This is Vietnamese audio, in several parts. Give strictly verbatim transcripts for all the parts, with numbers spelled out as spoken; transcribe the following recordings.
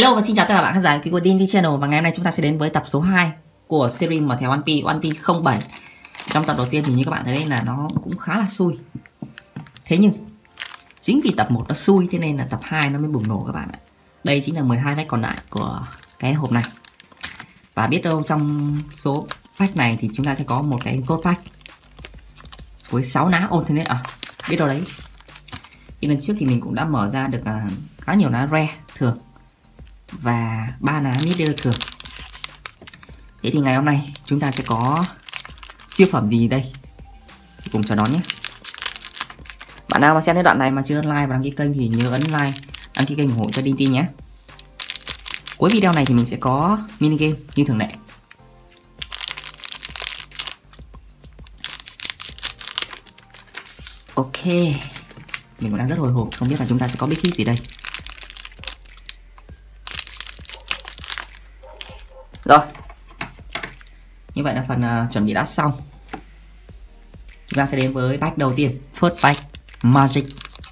Hello và xin chào tất cả các bạn khán giả của kênh Dindy Channel. Và ngày hôm nay chúng ta sẽ đến với tập số hai của series mở thẻ One Piece, One Piece không bảy. Trong tập đầu tiên thì như các bạn thấy là nó cũng khá là xui. Thế nhưng chính vì tập một nó xui thế nên là tập hai nó mới bùng nổ các bạn ạ. Đây chính là mười hai pack còn lại của cái hộp này. Và biết đâu trong số pack này thì chúng ta sẽ có một cái code pack với sáu ná alternate à. Biết đâu đấy. Thì lần trước thì mình cũng đã mở ra được uh, khá nhiều ná rare thường và ba ná leader thường. Thế thì ngày hôm nay chúng ta sẽ có siêu phẩm gì đây? Cùng chờ đón nhé. Bạn nào mà xem đến đoạn này mà chưa like và đăng ký kênh thì nhớ ấn like, đăng ký kênh ủng hộ cho Dinty nhé. Cuối video này thì mình sẽ có mini game như thường lệ. Ok, mình cũng đang rất hồi hộp không biết là chúng ta sẽ có big hit gì đây. Rồi, như vậy là phần uh, chuẩn bị đã xong. Chúng ta sẽ đến với pack đầu tiên, first pack Magic.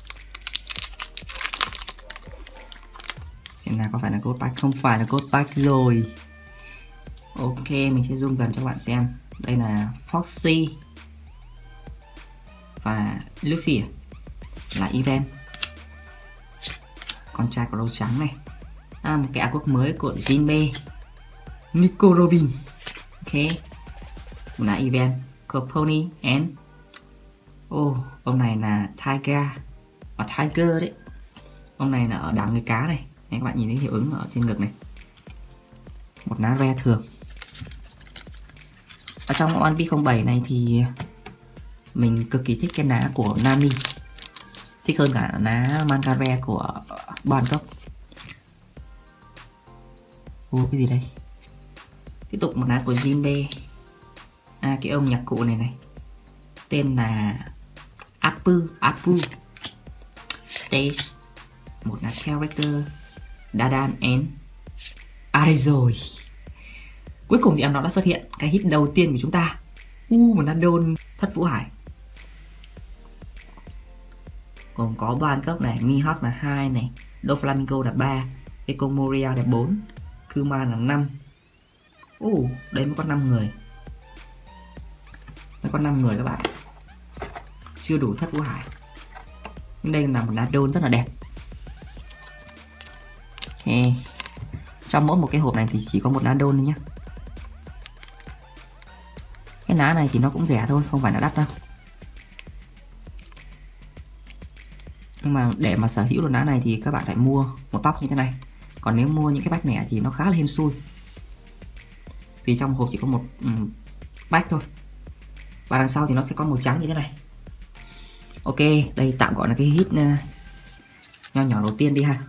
Xem nào có phải là code pack, không phải là code pack rồi. Ok, mình sẽ zoom gần cho các bạn xem. Đây là Foxy và Luffy là event. Con trai có đầu trắng này. À, một cái áo quốc mới của Jinbe, Nico Robin. Ok, một là event Coponi and oh, ông này là Tiger và Tiger đấy. Ông này là ở đảo người cá này. Đấy, các bạn nhìn thấy hiệu ứng ở trên ngực này. Một ná rare thường. Ở trong One Piece không bảy này thì mình cực kỳ thích cái ná của Nami, thích hơn cả ná manga rare của Bangkok. Ô, cái gì đây? Tiếp tục một ná của Jinbe. À, cái ông nhạc cụ này này tên là Apu Apu Stage. Một là character Dadan and à đây rồi. Cuối cùng thì em nó đã xuất hiện cái hit đầu tiên của chúng ta. U uh, một Nadon Thất Vũ Hải. Còn có Bangkok này, Mihawk là hai này, Doflamingo là ba, Ecomoria là bốn, Kuma là năm. Ồ, uh, đây mới có năm người. Mới có năm người các bạn. Chưa đủ Thất Vũ Hải. Nhưng đây là một lá đôn rất là đẹp. Okay. Trong mỗi một cái hộp này thì chỉ có một lá đôn thôi nhé. Cái lá này thì nó cũng rẻ thôi, không phải là đắt đâu. Nhưng mà để mà sở hữu được lá này thì các bạn phải mua một box như thế này. Còn nếu mua những cái bách lẻ thì nó khá là hên xui. Vì trong hộp chỉ có một um, bách thôi. Và đằng sau thì nó sẽ có màu trắng như thế này. Ok, đây tạm gọi là cái hit uh, nho nhỏ đầu tiên đi ha.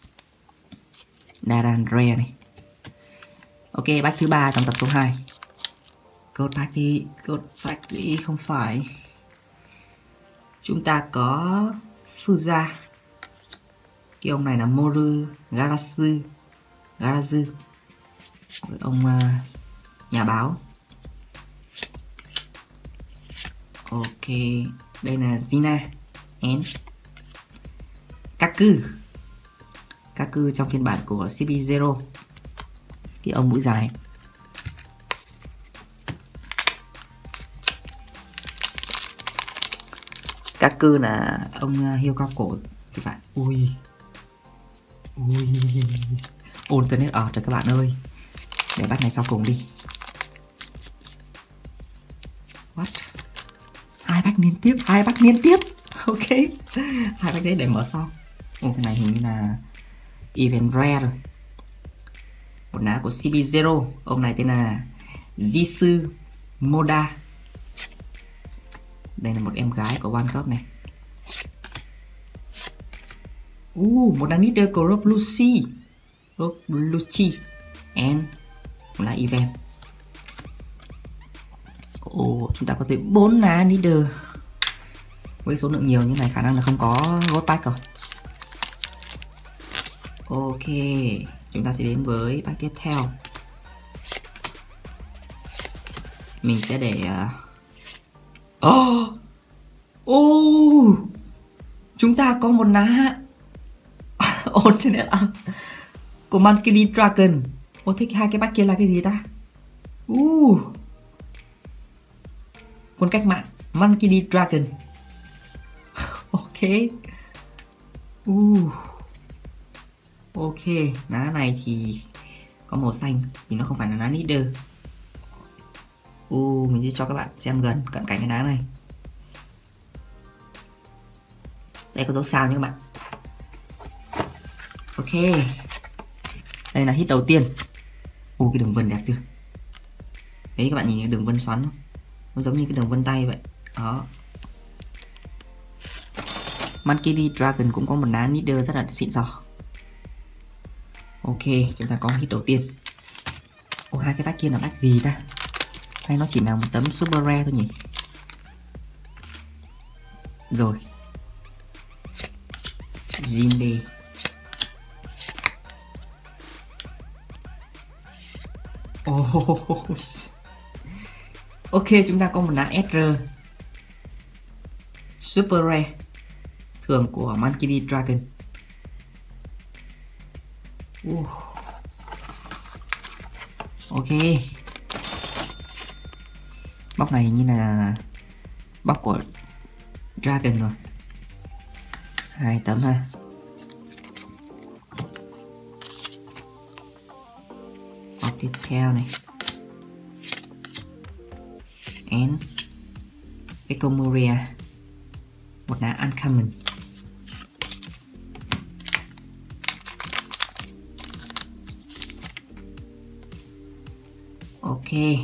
Dadan Rare này. Ok, bách thứ ba trong tập số hai. Code pack đi, code pack đi, không phải. Chúng ta có Fuza. Cái ông này là Moru Garasu Garazu. Ông uh, nhà báo. Ok, đây là Zina and Kaku. Kaku trong phiên bản của xê pê Zero. Cái ông mũi dài. Kaku là ông hiêu cao cổ các bạn. Ui ui alternate ở rồi các bạn ơi. Để bắt này sau cùng đi. What? Hai bách liên tiếp, hai bách liên tiếp. Ok, hai bách đấy để mở sau. Ồ, cái này hình như là event rare rồi. Một ná của xê pê Zero. Ông này tên là Jisoo Moda. Đây là một em gái của Bangkok này. Uh, một ná leader của Rob Lucy Rob Lucy and một là event. Ồ, chúng ta có tới bốn ná leader. Với số lượng nhiều như này khả năng là không có gold pack rồi. Ok, chúng ta sẽ đến với pack tiếp theo. Mình sẽ để uh... oh! Oh! Chúng ta có một ná alternate. của Monkey D. Dragon. Ô, thích hai cái pack kia là cái gì ta? Uh. Quân cách mạng Monkey D. Dragon. Ok. Uh. Ok, lá này thì có màu xanh thì nó không phải là lá leader. Uh, mình sẽ cho các bạn xem gần cận cảnh cái lá này. Đây có dấu sao nha các bạn. Ok. Đây là hit đầu tiên. Ồ, cái đường vân đẹp chưa? Đấy các bạn nhìn cái đường vân xoắn không? Nó giống như cái đường vân tay vậy. Đó. Monkey D. Dragon cũng có một lá leader rất là xịn sò. Ok, chúng ta có hit đầu tiên. Ồ, hai cái pack kia là pack gì ta? Hay nó chỉ là một tấm super rare thôi nhỉ? Rồi. Jinbe. Oh. Ok, chúng ta có một lá ét rờ super rare thường của Monkey D. Dragon. Uh. Ok. Bóc này như là bóc của Dragon rồi. Hai tấm ha. Bóc tiếp theo này. And Ecomoria. Một lá uncommon. Ok.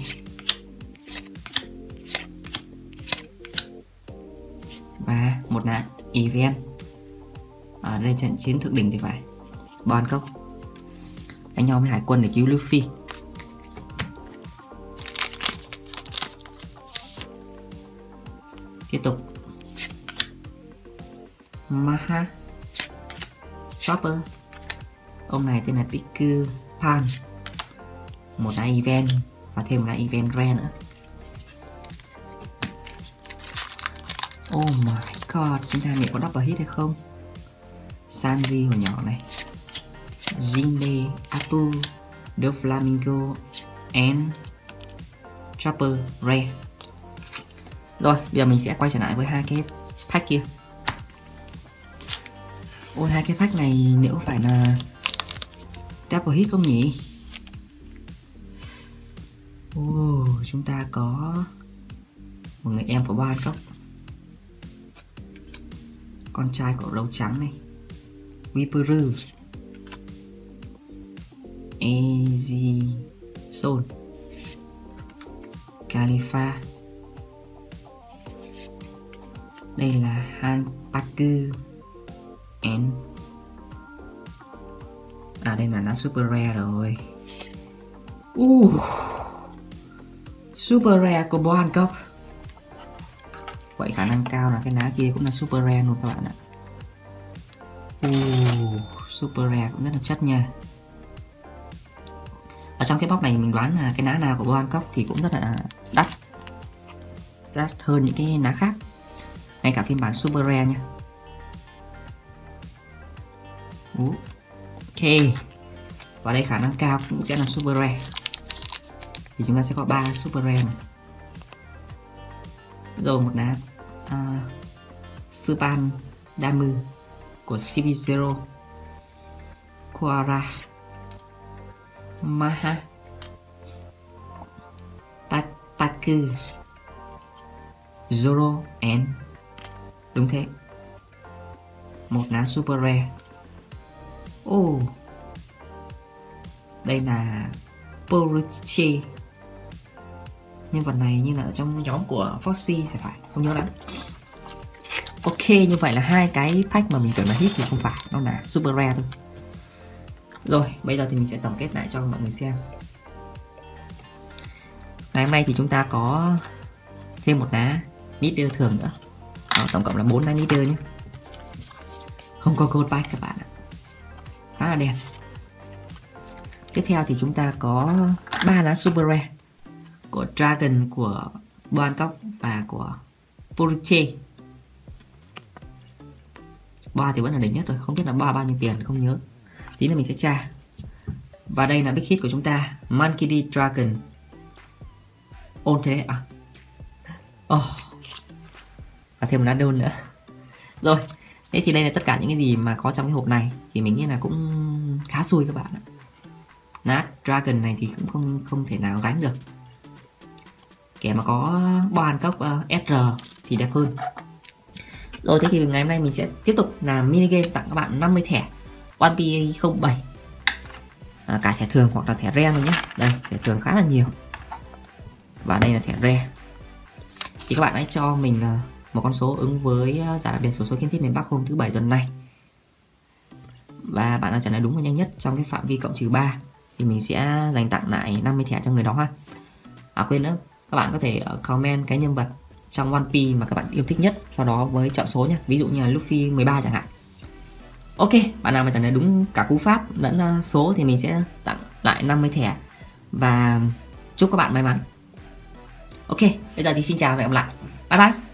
Và một lá event ở đây trận chiến thượng đỉnh thì phải. Bon cốc đánh nhau với hải quân để cứu Luffy. Tiếp tục Maha Chopper. Ông này tên là Piku Pan. Một lá event và thêm một lá event rare nữa. Oh my god, chúng ta liệu có double hit hay không? Sanji hồi nhỏ này, Jinbe, Apu, Doflamingo and Chopper rare. Rồi, bây giờ mình sẽ quay trở lại với hai cái pack kia. Ôi, hai cái pack này nếu phải là double hit không nhỉ? Oh, chúng ta có một người em của Ban Cốc, con trai của Râu Trắng này, Viperu, Ezison, Khalifa. Đây là Hanpaku and à đây là lá super rare rồi. Uh, super rare của Bo Hancock. Vậy khả năng cao là cái lá kia cũng là super rare luôn các bạn ạ. Uh, super rare cũng rất là chất nha. Ở trong cái box này mình đoán là cái lá nào của Bo Hancock thì cũng rất là đắt, đắt hơn những cái lá khác, ngay cả phiên bản super rare nha. Uh, ok, và đây khả năng cao cũng sẽ là super rare. Thì chúng ta sẽ có ba super rare này. Rồi một lá uh, Supan Damu của xê pê zero, Quara, Maha, Paku, Zoro and đúng thế, một lá super rare. Oh, đây là Poruche. Nhân vật này như là ở trong nhóm của Foxy sẽ phải, không nhớ lắm. Ok, như vậy là hai cái pack mà mình tưởng là hit thì không phải, nó là super rare thôi. Rồi, bây giờ thì mình sẽ tổng kết lại cho mọi người xem. Ngày hôm nay thì chúng ta có thêm một lá leader thường nữa. Đó, tổng cộng là bốn lá leader nhé. Không có gold pack các bạn ạ. Khá là đẹp. Tiếp theo thì chúng ta có ba lá super rare của Dragon, của Bo Hancock và của Poruche. Ba thì vẫn là đỉnh nhất rồi, không biết là ba bao nhiêu tiền không nhớ. Tí nữa mình sẽ tra. Và đây là big hit của chúng ta, Monkey D. Dragon Alternate à. Oh. Và thêm một add-on nữa. Rồi, thế thì đây là tất cả những cái gì mà có trong cái hộp này. Thì mình nghĩ là cũng khá xui các bạn ạ. Nát Dragon này thì cũng không không thể nào gánh được. Kẻ mà có boan cốc uh, ét rờ thì đẹp hơn. Rồi thế thì ngày hôm nay mình sẽ tiếp tục làm mini game tặng các bạn năm mươi thẻ One Piece không bảy. À, cả thẻ thường hoặc là thẻ rare luôn nhé. Đây, thẻ thường khá là nhiều. Và đây là thẻ rare. Thì các bạn hãy cho mình uh, một con số ứng với uh, giải đặc biệt số số kiến thiết miền Bắc hôm thứ bảy tuần này. Và bạn nào trả lời đúng và nhanh nhất trong cái phạm vi cộng trừ ba thì mình sẽ dành tặng lại năm mươi thẻ cho người đó ha. À quên nữa, các bạn có thể comment cái nhân vật trong One Piece mà các bạn yêu thích nhất, sau đó với chọn số nhé. Ví dụ như là Luffy mười ba chẳng hạn. Ok, bạn nào mà trả lời đúng cả cú pháp lẫn số thì mình sẽ tặng lại năm mươi thẻ. Và chúc các bạn may mắn. Ok, bây giờ thì xin chào và hẹn gặp lại. Bye bye.